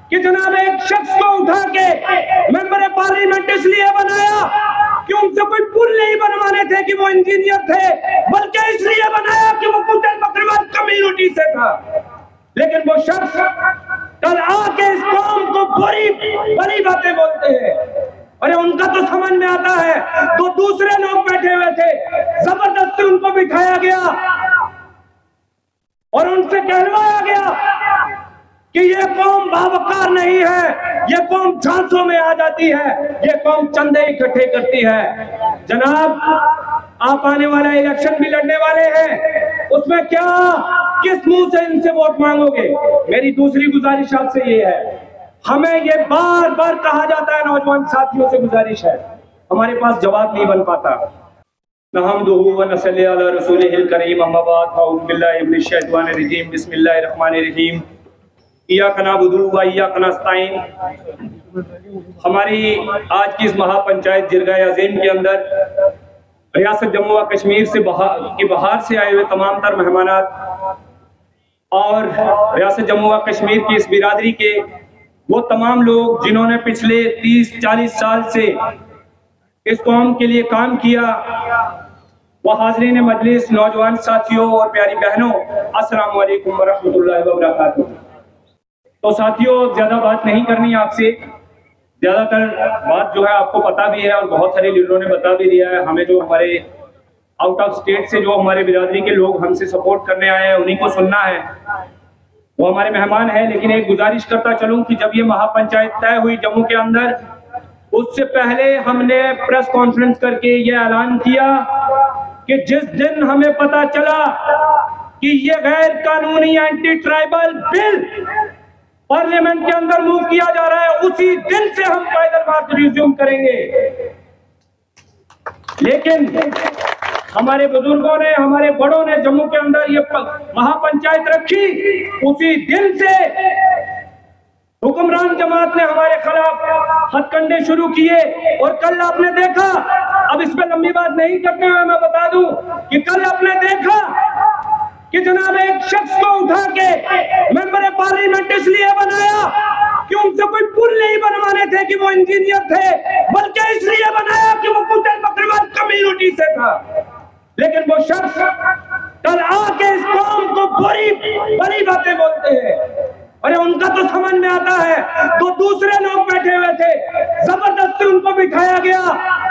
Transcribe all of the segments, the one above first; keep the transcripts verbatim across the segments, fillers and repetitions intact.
कि जनाब एक शख्स को उठा के मेंबर पार्लियामेंट इसलिए बनाया कि उनसे कोई पुल नहीं बनवाने थे कि वो इंजीनियर थे, बल्कि इसलिए बनाया कि वो कुछ बकरवाल कम्युनिटी से था। लेकिन वो शख्स कल आके इस कौम को बुरी बड़ी बातें बोलते हैं। अरे उनका तो समझ में आता है, तो दूसरे लोग बैठे हुए थे, जबरदस्ती उनको बिठाया गया और उनसे कहलवाया गया कि ये कौम बावकार नहीं है, ये कौम झांसों में आ जाती है, ये कौम चंदे इकट्ठे करती है। जनाब आप आने वाला इलेक्शन भी लड़ने वाले हैं, उसमें क्या किस मुंह से इनसे वोट मांगोगे? मेरी दूसरी गुजारिश आपसे ये है, हमें ये बार बार कहा जाता है, नौजवान साथियों से गुजारिश है, हमारे पास जवाब नहीं बन पाता। नहमदुहु व नसल्ली अला रसूलिहिल करीम, अम्मा बाद, अऊज़ु बिल्लाहि मिनश शैतानिर रजीम, बिस्मिल्लाहिर रहमानिर रहीम, इय्याका नअबुदु व इय्याका नस्तईन। हमारी आज की इस महापंचायत जिरगाह अज़ीम के अंदर रियासत जम्मू व कश्मीर से बहार की बाहर से आए हुए तमाम तर मेहमानात और रियासत जम्मू व कश्मीर की इस बिरादरी के वो तमाम लोग जिन्होंने पिछले तीस चालीस साल से इस कौम के लिए काम किया, वह हाज़रीन मजलिस, नौजवान साथियों और प्यारी बहनों, अस्सलाम वालेकुम व रहमतुल्लाहि व बरकातुहू। तो साथियों, ज्यादा बात नहीं करनी आपसे, ज्यादातर बात जो है आपको पता भी है और बहुत सारे लीडरों ने बता भी दिया है। हमें जो हमारे आउट ऑफ स्टेट से जो हमारे बिरादरी के लोग हमसे सपोर्ट करने आए हैं उन्हीं को सुनना है, वो हमारे मेहमान हैं। लेकिन एक गुजारिश करता चलूं कि जब ये महापंचायत तय हुई जम्मू के अंदर, उससे पहले हमने प्रेस कॉन्फ्रेंस करके ये ऐलान किया कि जिस दिन हमें पता चला कि ये गैर कानूनी एंटी ट्राइबल बिल पार्लियामेंट के अंदर मूव किया जा रहा है, उसी दिन से हम पैदल मार्च रिज्यूम करेंगे। लेकिन हमारे बुजुर्गों ने, हमारे बड़ों ने जम्मू के अंदर ये महापंचायत रखी, उसी दिन से हुक्मरान जमात ने हमारे खिलाफ हथकंडे शुरू किए। और कल आपने देखा, अब इस पर लंबी बात नहीं करते हुए मैं बता दूं कि कल आपने देखा कि जनाब एक शख्स को उठा के मेंबर पार्लियामेंट इसलिए बनाया कि उनसे कोई पुल नहीं बनवाने थे कि वो इंजीनियर थे, बल्कि इसलिए बनाया कि वो कुछ बकरवाल कम्युनिटी से था। लेकिन वो शख्स कल आके इस कौम को बुरी बड़ी बातें बोलते हैं। अरे उनका तो समझ में आता है, तो दूसरे लोग बैठे हुए थे, जबरदस्ती उनको बिठाया गया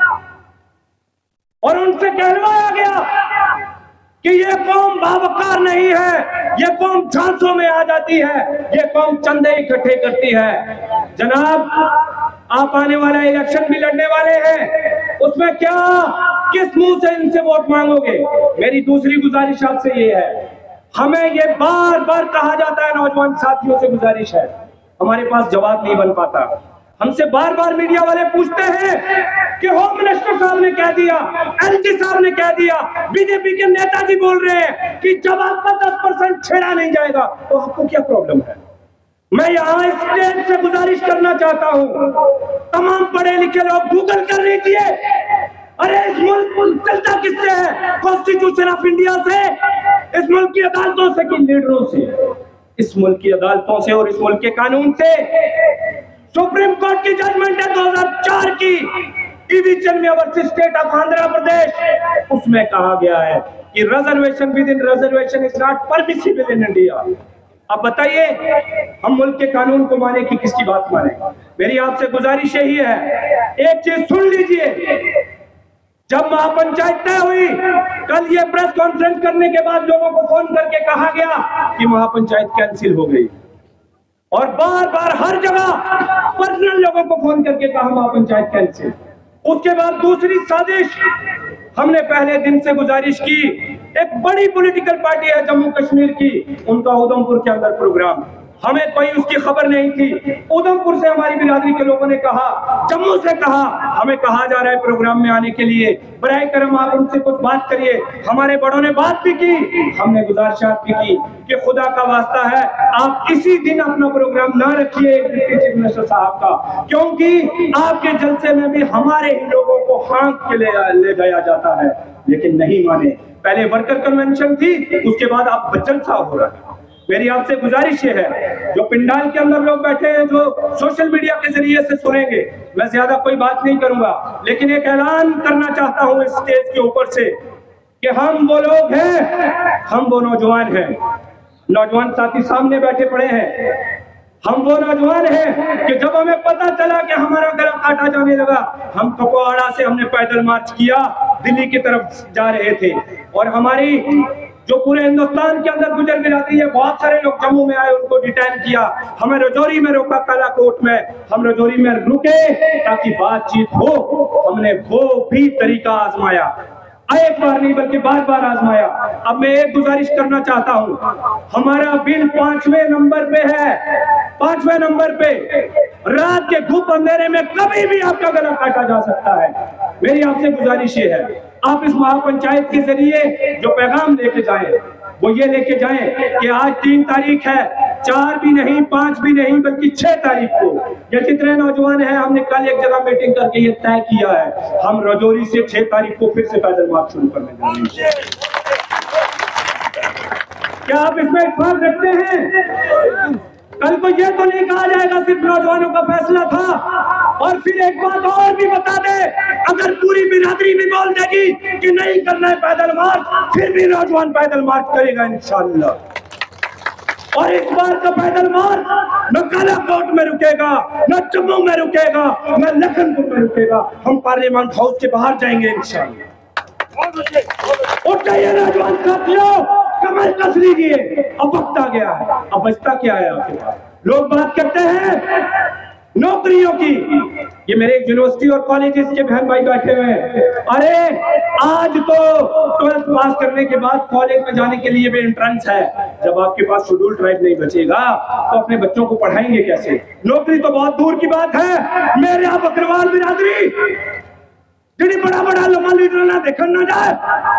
और उनसे कहलवाया गया कि ये कौम बावकार नहीं है, ये कौम झांसों में आ जाती है, ये कौम चंदे इकट्ठे करती है। जनाब आप आने वाला इलेक्शन भी लड़ने वाले हैं, उसमें क्या किस मुंह से इनसे वोट मांगोगे? मेरी दूसरी गुजारिश आपसे ये है, हमें ये बार बार कहा जाता है, नौजवान साथियों से गुजारिश है, हमारे पास जवाब नहीं बन पाता। हमसे बार बार मीडिया वाले पूछते हैं कि होम मिनिस्टर साहब ने कह दिया, एलजी साहब ने कह दिया, बीजेपी के नेताजी बोल रहे हैं कि जब आपका दस परसेंट छेड़ा नहीं जाएगा तो आपको क्या प्रॉब्लम है? मैं यहाँ इस स्टेज से गुजारिश करना चाहता हूँ, तमाम पढ़े लिखे लोग गूगल कर लीजिए, अरे इस मुल्क चलता किससे है? कॉन्स्टिट्यूशन ऑफ इंडिया से, इस मुल्क की अदालतों से कि लीडरों से? इस मुल्क की अदालतों से और इस मुल्क के कानून से। सुप्रीम कोर्ट की जजमेंट है दो हज़ार चार की, डिवीजन में versus state of Andhra Pradesh, उसमें कहा गया है कि reservation within reservation is not permissible in India. अब बताइए हम मुल्क के कानून को माने कि किसकी बात माने? मेरी आपसे गुजारिश यही है, एक चीज सुन लीजिए, जब महापंचायत तय हुई, कल ये प्रेस कॉन्फ्रेंस करने के बाद लोगों को फोन करके कहा गया कि महापंचायत कैंसिल हो गई, और बार बार हर जगह पर्सनल लोगों को फोन करके कहा महापंचायत कैंसिल। उसके बाद दूसरी साजिश, हमने पहले दिन से गुजारिश की, एक बड़ी पॉलिटिकल पार्टी है जम्मू कश्मीर की, उनका उधमपुर के अंदर प्रोग्राम, हमें कोई उसकी खबर नहीं थी। उधमपुर से हमारी बिरादरी के लोगों ने कहा, जम्मू से कहा, हमें कहा जा रहा है प्रोग्राम में आने के लिए, बराए करम आप उनसे कुछ बात करिए। हमारे बड़ों ने बात भी की, हमने गुजारिशात भी की कि खुदा का वास्ता है आप इसी दिन अपना प्रोग्राम ना रखिए डिप्टी चीफ मिनिस्टर साहब का, क्योंकि आपके जलसे में भी हमारे ही लोगों को हाँक के ले, ले गया जाता है। लेकिन नहीं माने, पहले वर्कर कन्वेंशन थी, उसके बाद आप जलसा हो रहा है। मेरी आपसे गुजारिश ये है, जो पिंडाल के अंदर लोग बैठे हैं, जो सोशल मीडिया के जरिए से सुनेंगे, मैं ज्यादा कोई बात नहीं करूंगा, लेकिन एक ऐलान करना चाहता हूं इस स्टेज के ऊपर से कि हम वो लोग हैं, हम वो नौजवान हैं, नौजवान साथी सामने बैठे पड़े हैं, हम वो नौजवान हैं कि जब हमें पता चला कि हमारा गला काटा जाने लगा, हम कुपवाड़ा से हमने पैदल मार्च किया, दिल्ली की तरफ जा रहे थे। और हमारी जो पूरे हिंदुस्तान के अंदर गुजर बिरादरी है, बहुत सारे लोग जम्मू में आए, उनको डिटेन किया, हमें रजौरी में रोका, कालाकोट में, हम रजौरी में रुके ताकि बातचीत हो। हमने वो भी तरीका आजमाया, एक बार नहीं बल्कि बार बार आजमाया। अब मैं एक गुजारिश करना चाहता हूं, हमारा बिल पांचवें नंबर पे है, पांचवें नंबर पे, रात के धूप अंधेरे में कभी भी आपका गला काटा जा सकता है। मेरी आपसे गुजारिश ये है, आप इस महापंचायत के जरिए जो पैगाम लेके जाएं, वो ये लेके जाएं कि आज तीन तारीख है, चार भी नहीं, पांच भी नहीं, बल्कि छह तारीख को ये जितने नौजवान हैं, हमने कल एक जगह मीटिंग करके ये तय किया है, हम रजौरी से छह तारीख को फिर से पैदल मार्च शुरू करने जा रहे हैं। क्या आप इसमें इत्तेफाक रखते हैं? कल को ये तो नहीं कहा जाएगा सिर्फ नौजवानों का फैसला था। और फिर एक बात और भी बता दे, अगर पूरी बिरादरी भी बोल देगी कि नहीं करना है पैदल मार्च, फिर भी नौजवान पैदल मार्च करेगा इंशाअल्लाह। और इस बार का पैदल मार्च न कालाकोट में रुकेगा, न जम्मू में रुकेगा, न लखनपुर में रुकेगा, हम पार्लियामेंट हाउस के बाहर जाएंगे इंशाअल्लाह। उठ जाइए नौजवान साथियों, कमर कस लीजिए, अब वक्त आ गया है, अब बचता क्या है आपके पास? लोग बात करते हैं नौकरियों की, ये मेरे यूनिवर्सिटी और कॉलेजेस के बहन भाई बैठे हुए हैं, अरे आज तो ट्वेल्थ पास करने के बाद कॉलेज में जाने के लिए भी एंट्रेंस है। जब आपके पास शेड्यूल ट्राइब नहीं बचेगा तो अपने बच्चों को पढ़ाएंगे कैसे? नौकरी तो बहुत दूर की बात है। मेरे आप अग्रवाल बिरादरी जिन्हें बड़ा बड़ा लम्बा लीडर ना देखन ना जाए,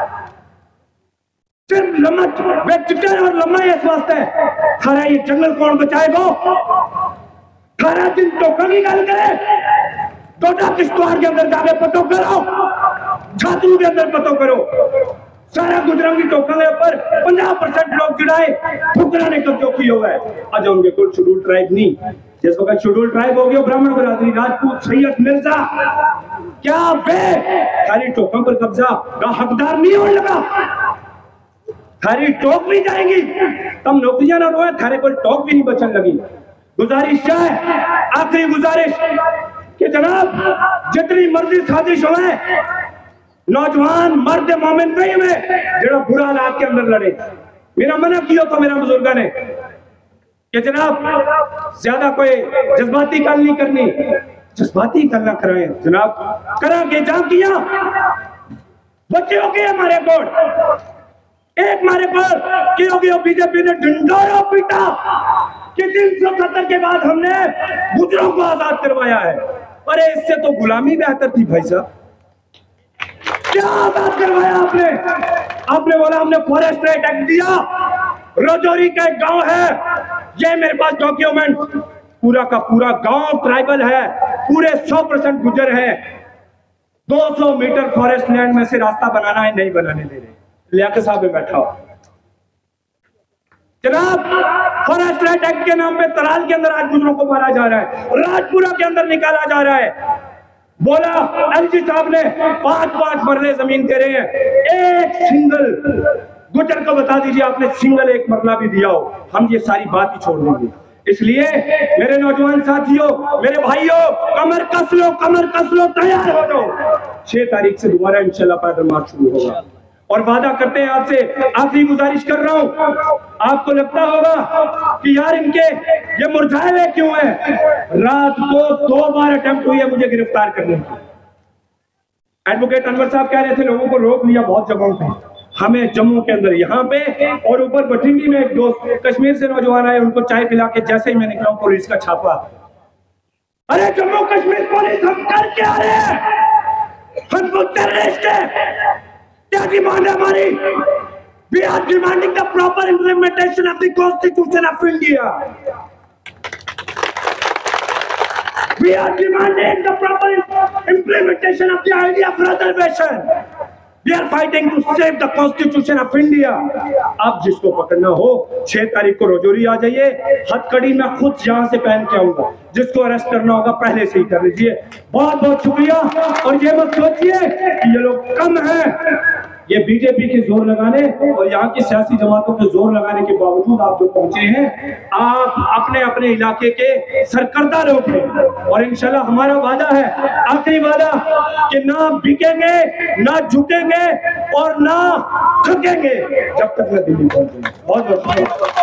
सिर्फ लम्बा व्यक्ति और लम्बा इस वास्ते खरा ये जंगल कौन बचाएगा? खरा दिन टोका की गल करे, टोटा किश्तवाड़ के अंदर जाके पतो करो, छात्रों के अंदर पतो करो, सारा गुजरंगी टोका के ऊपर पंजाब परसेंट लोग जुड़ाए, ठुकरा ने कब्जो की हुआ है। आज उनके कुल शेड्यूल ट्राइब नहीं, जिस वक्त शेड्यूल ट्राइब हो गया ब्राह्मण बिरादरी, राजपूत, सैयद, मिर्जा, क्या वे खाली टोकों पर कब्जा का हकदार नहीं होने लगा? थारी टोक भी जाएंगी तब नौकरियां ना रोए, थारे को टोक भी नहीं बचन लगी। गुजारिश क्या है, आखिरी गुजारिश कि जनाब जितनी मर्जी साजिश हो, नौजवान मर्द मोमिन नहीं हुए जरा बुरा हालात के अंदर लड़े। मेरा मना किया तो मेरा बुजुर्ग ने कि जनाब ज्यादा कोई जज्बाती गल नहीं करनी, जज्बाती गल ना कराए जनाब, करा के जा किया बच्चे हो गए हमारे को, एक मारे पर क्योंकि बीजेपी ने ढिंढोरा पीटा कि तीन सौ सत्तर के बाद हमने गुजरों को आजाद करवाया है। अरे इससे तो गुलामी बेहतर थी भाई साहब, क्या आजाद करवाया आपने? आपने बोला हमने फॉरेस्ट राइट एक्ट दिया, रजौरी का एक गांव है, ये मेरे पास डॉक्यूमेंट, पूरा का पूरा गांव ट्राइबल है, पूरे सौ परसेंट गुजर है, दो सौ मीटर फॉरेस्ट लैंड में से रास्ता बनाना है, नहीं बनाने दे रहे। लियाकत साहब में बैठा हो जनाब, फॉरेस्ट राइट एक्ट के नाम पे तराल के अंदर आज गुजरों को मारा जा रहा है, राजपुरा के अंदर निकाला जा रहा है। बोला एलजी साहब ने पांच पांच मरले जमीन दे रहे हैं, एक सिंगल गुजर को बता दीजिए आपने सिंगल एक मरला भी दिया हो, हम ये सारी बात ही छोड़ देंगे। इसलिए मेरे नौजवान साथियों, मेरे भाइयों, कमर कस लो, कमर कस लो, तैयार हो जाओ। छह तारीख से दोबारा इंशाल्लाह पैदल मार्च शुरू होगा और वादा करते हैं आपसे, आखिरी गुजारिश कर रहा हूं, आपको लगता होगा कि यार इनके ये मुरझाए हुए क्यों है? रात को दो बार अटेम्प्ट हुई है मुझे गिरफ्तार करने की। एडवोकेट अनवर साहब कह रहे थे लोगों को रोक लिया बहुत जगहों पे, हमें जम्मू के अंदर यहाँ पे और ऊपर बठिंडी में एक दोस्त कश्मीर से नौजवान आए, उनको चाय पिला के जैसे ही मैं निकला पुलिस का छापा। अरे जम्मू कश्मीर पुलिस हम करके आ रहे हैं, हमको टेररिस्ट है, क्या डिमांड है हमारी? We are demanding the proper implementation of the Constitution of India. We are demanding the proper implementation of the idea of reservation. We are fighting to save the constitution of India. अब जिसको पकड़ना हो छह तारीख को रजौरी आ जाइए, हथकड़ी मैं खुद यहां से पहन के आऊंगा। जिसको अरेस्ट करना होगा पहले से ही कर लीजिए। बहुत बहुत शुक्रिया। और ये मत सोचिए कि ये लोग कम हैं, ये बीजेपी के जोर लगाने और यहाँ की सियासी जमातों के जोर लगाने के बावजूद आप जो पहुंचे हैं, आप अपने अपने इलाके के सरकर्दा लोग हैं। और इंशाल्लाह हमारा वादा है, आखिरी वादा, कि ना बिकेंगे, ना झुकेंगे और ना थकेंगे जब तक मैं दिल्ली पहुंचूंगा। बहुत बहुत शुक्रिया।